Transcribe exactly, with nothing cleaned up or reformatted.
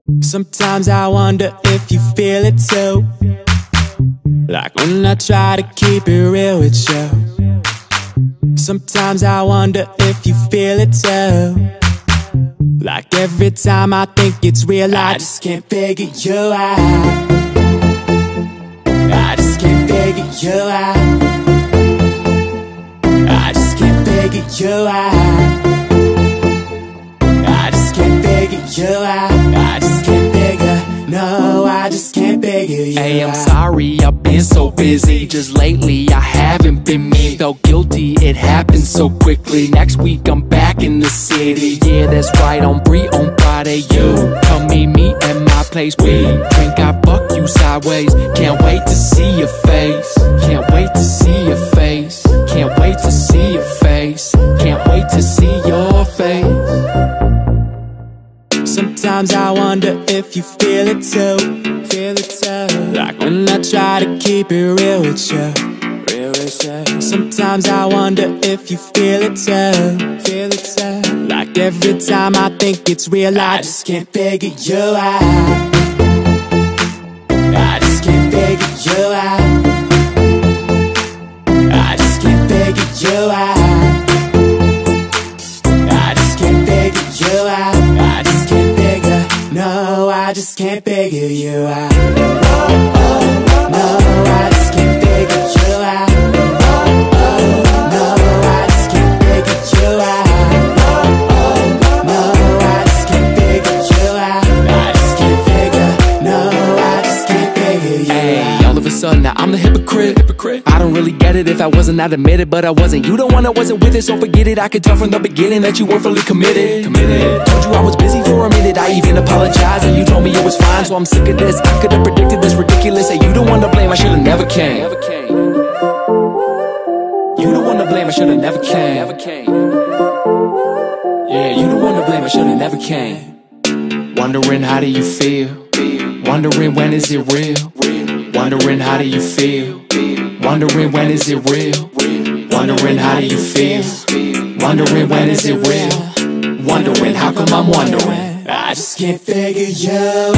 Sometimes I wonder if you feel it too, like when I try to keep it real with you. Sometimes I wonder if you feel it too, like every time I think it's real, I just can't figure you out. I just can't figure you out. I just can't figure you out. I just can't figure you out. I just can't figure, no, I just can't figure you out. Hey, I'm sorry, I've been so busy. Just lately, I haven't been me. Felt guilty, it happened so quickly. Next week, I'm back in the city. Yeah, that's right, on Bree on Friday. You come meet me at my place. We drink, I fuck you sideways. Can't wait to see your face. Can't wait to see your face. Can't wait to see your face. Can't wait to see your face. Sometimes I wonder if you feel it too, feel it too, like when I try to keep it real with you, real with you. Sometimes I wonder if you feel it too, feel it too, like every time I think it's real, I just can't figure you out. I just can't figure you out. I just can't figure you out. I just can't figure you out. I just can't figure, no, I just can't figure you out. No, I just can't figure you out. No, I just can't figure you out. No, I just can't figure you out. I just can't figure, no, I just can't figure you out. Hey, all of a sudden now I'm the hypocrite. I don't really get it if I wasn't, I'd admit it, but I wasn't. You the one that wasn't with it, so forget it. I could tell from the beginning that you weren't fully committed. Committed. Told you I was busy for a minute, I even apologized, and you told me it was fine, so I'm sick of this. I could've predicted this ridiculous. Hey, you the one to blame, I should've never came. You the one to blame, I should've never came. Yeah, you the one to blame, I should've never came. Wondering how do you feel? Wondering when is it real? Wondering how do you feel? Wondering when is it real? Wondering how do you feel? Wondering when is it real? Wondering how come I'm wondering? I just can't figure you